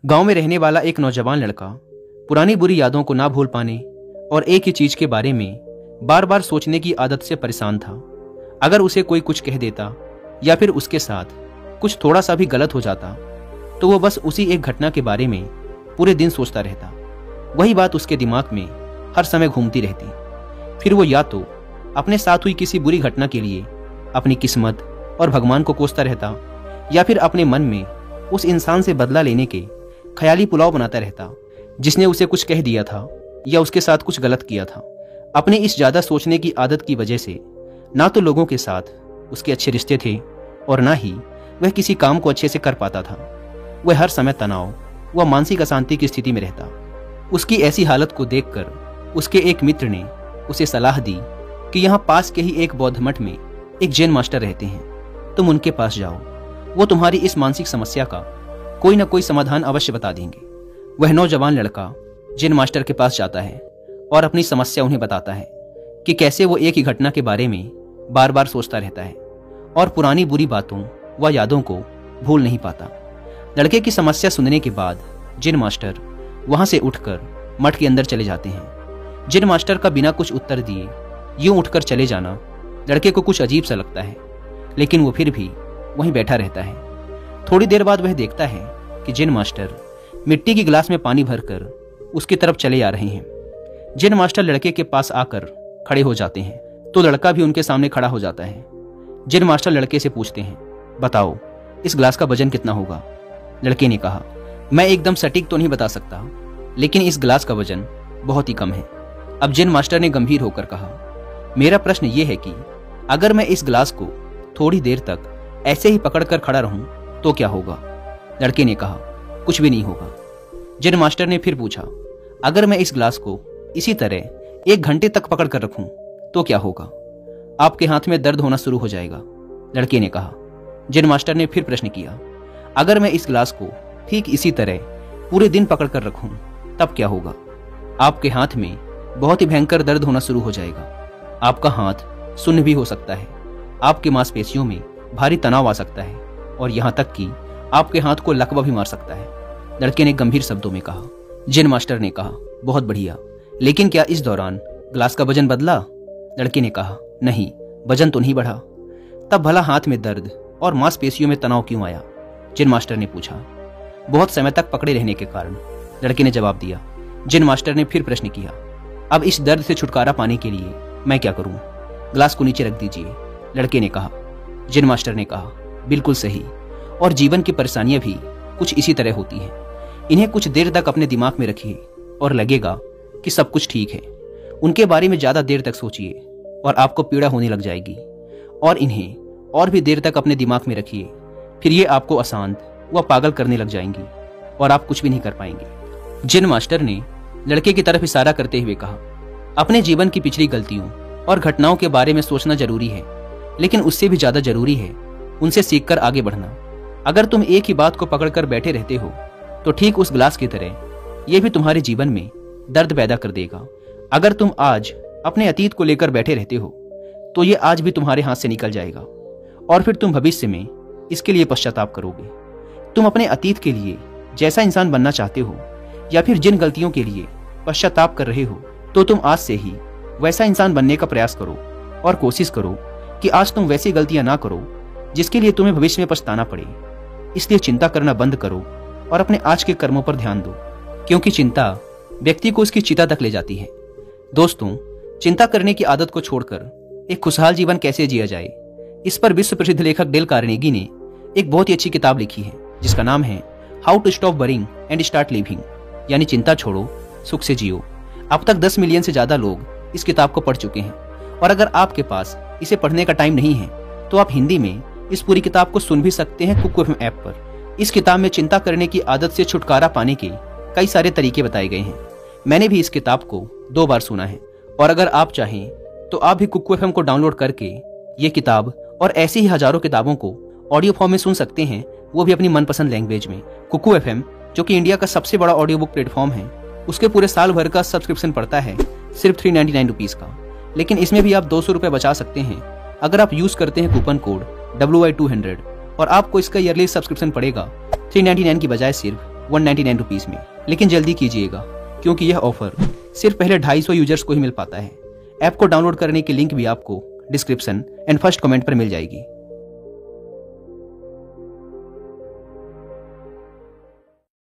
गांव में रहने वाला एक नौजवान लड़का पुरानी बुरी यादों को ना भूल पाने और एक ही चीज के बारे में बार बार सोचने की आदत से परेशान था। अगर उसे कोई कुछ कह देता या फिर उसके साथ कुछ थोड़ा सा भी गलत हो जाता तो वो बस उसी एक घटना के बारे में पूरे दिन सोचता रहता। वही बात उसके दिमाग में हर समय घूमती रहती। फिर वो या तो अपने साथ हुई किसी बुरी घटना के लिए अपनी किस्मत और भगवान को कोसता रहता या फिर अपने मन में उस इंसान से बदला लेने के ख्याली पुलाव बनाता रहता जिसने उसे कुछ कह दिया था या उसके साथ कुछ गलत किया था। अपने इस ज्यादा सोचने की आदत की वजह से ना तो लोगों के साथ उसके अच्छे रिश्ते थे और ना ही वह किसी काम को अच्छे से कर पाता था। वह हर समय तनाव व मानसिक अशांति की स्थिति में रहता। उसकी ऐसी हालत को देखकर उसके एक मित्र ने उसे सलाह दी कि यहाँ पास के ही एक बौद्ध मठ में एक जैन मास्टर रहते हैं, तुम उनके पास जाओ, वो तुम्हारी इस मानसिक समस्या का कोई ना कोई समाधान अवश्य बता देंगे। वह नौजवान लड़का जैन मास्टर के पास जाता है और अपनी समस्या उन्हें बताता है कि कैसे वो एक ही घटना के बारे में बार बार सोचता रहता है और पुरानी बुरी बातों व यादों को भूल नहीं पाता। लड़के की समस्या सुनने के बाद जैन मास्टर वहां से उठकर मठ के अंदर चले जाते हैं। जैन मास्टर का बिना कुछ उत्तर दिए यूं उठकर चले जाना लड़के को कुछ अजीब सा लगता है, लेकिन वो फिर भी वहीं बैठा रहता है। थोड़ी देर बाद वह देखता है कि जैन मास्टर मिट्टी की गिलास में पानी भरकर उसकी तरफ चले आ रहे हैं। जैन मास्टर लड़के के पास आकर खड़े हो जाते हैं तो लड़का भी उनके सामने खड़ा हो जाता है। जैन मास्टर लड़के से पूछते हैं, बताओ इस गिलास का वजन कितना होगा? लड़के ने कहा, मैं एकदम सटीक तो नहीं बता सकता, लेकिन इस गिलास का वजन बहुत ही कम है। अब जैन मास्टर ने गंभीर होकर कहा, मेरा प्रश्न यह है कि अगर मैं इस गिलास को थोड़ी देर तक ऐसे ही पकड़कर खड़ा रहूं तो क्या होगा? लड़के ने कहा, कुछ भी नहीं होगा। जैन मास्टर ने फिर पूछा, अगर मैं इस गिलास को इसी तरह 1 घंटे तक पकड़ कर रखूं तो क्या होगा? आपके हाथ में दर्द होना शुरू हो जाएगा। लड़के ने कहा। जैन मास्टर ने फिर प्रश्न किया, अगर मैं इस गिलास को ठीक इसी तरह पूरे दिन पकड़ कर रखूं तब क्या होगा? आपके हाथ में बहुत ही भयंकर दर्द होना शुरू हो जाएगा। आपका हाथ सुन्न भी हो सकता है, आपके मांसपेशियों में भारी तनाव आ सकता है और यहाँ तक कि आपके हाथ को लकवा भी मार सकता है। लड़के ने गंभीर शब्दों में कहा। जैन मास्टर ने कहा, बहुत बढ़िया, लेकिन क्या इस दौरान गिलास का वजन बदला? लड़के ने कहा, नहीं, वजन तो नहीं बढ़ा। तब भला हाथ में दर्द और मांसपेशियों में तनाव क्यों आया? जैन मास्टर ने पूछा। बहुत समय तक पकड़े रहने के कारण, लड़के ने जवाब दिया। जैन मास्टर ने फिर प्रश्न किया, अब इस दर्द से छुटकारा पाने के लिए मैं क्या करूं? गिलास को नीचे रख दीजिए। लड़के ने कहा। जैन मास्टर ने कहा, बिल्कुल सही, और जीवन की परेशानियां भी कुछ इसी तरह होती हैं। इन्हें कुछ देर तक अपने दिमाग में रखिए और लगेगा कि सब कुछ ठीक है। उनके बारे में ज्यादा देर तक सोचिए और आपको पीड़ा होने लग जाएगी, और इन्हें और भी देर तक अपने दिमाग में रखिए, फिर ये आपको अशांत व पागल करने लग जाएंगी और आप कुछ भी नहीं कर पाएंगे। जैन मास्टर ने लड़के की तरफ इशारा करते हुए कहा, अपने जीवन की पिछली गलतियों और घटनाओं के बारे में सोचना जरूरी है, लेकिन उससे भी ज्यादा जरूरी है उनसे सीखकर आगे बढ़ना। अगर तुम एक ही बात को पकड़कर बैठे रहते हो तो ठीक उस गिलास की तरह यह भी तुम्हारे जीवन में दर्द पैदा कर देगा। अगर तुम आज अपने अतीत को लेकर बैठे रहते हो तो ये आज भी तुम्हारे हाथ से निकल जाएगा और फिर तुम भविष्य में इसके लिए पश्चाताप करोगे। तुम अपने अतीत के लिए जैसा इंसान बनना चाहते हो या फिर जिन गलतियों के लिए पश्चाताप कर रहे हो, तो तुम आज से ही वैसा इंसान बनने का प्रयास करो और कोशिश करो कि आज तुम वैसी गलतियां ना करो जिसके लिए तुम्हें भविष्य में पछताना पड़े। इसलिए चिंता करना बंद करो और अपने आज के कर्मों पर ध्यान दो, क्योंकि चिंता व्यक्ति को उसकी चिता तक ले जाती है। दोस्तों, चिंता करने की आदत को छोड़कर एक खुशहाल जीवन कैसे जिया जाए, इस पर विश्व प्रसिद्ध लेखक डेल कार्नेगी ने एक बहुत ही अच्छी किताब लिखी है जिसका नाम है how to stop worrying and start living, यानी चिंता छोड़ो, सुख से जियो। अब तक 10 मिलियन से ज्यादा लोग इस किताब को पढ़ चुके हैं, और अगर आपके पास इसे पढ़ने का टाइम नहीं है तो आप हिंदी में इस पूरी किताब को सुन भी सकते हैं कुकू एफएम ऐप पर। इस किताब में चिंता करने की आदत से छुटकारा पाने के कई सारे तरीके बताए गए हैं। मैंने भी इस किताब को 2 बार सुना है, और अगर आप चाहें तो आप भी कुकू एफएम को डाउनलोड करके ये किताब और ऐसी ही हजारों किताबों को ऑडियो फॉर्म में सुन सकते हैं, वो भी अपनी मनपसंद लैंग्वेज में। कुकू एफएम, जो कि इंडिया का सबसे बड़ा ऑडियो बुक प्लेटफॉर्म है, उसके पूरे साल भर का सब्सक्रिप्शन पड़ता है सिर्फ 399 रुपीज का, लेकिन इसमें भी आप 200 रुपये बचा सकते हैं अगर आप यूज करते हैं कूपन कोड WI200, और आपको इसका ईयरली सब्सक्रिप्शन पड़ेगा 399 की बजाय सिर्फ 199 रुपीज़ में। लेकिन जल्दी कीजिएगा क्योंकि यह ऑफर सिर्फ पहले 250 यूजर्स को ही मिल पाता है। ऐप को डाउनलोड करने की लिंक भी आपको डिस्क्रिप्शन एंड फर्स्ट कमेंट पर मिल जाएगी।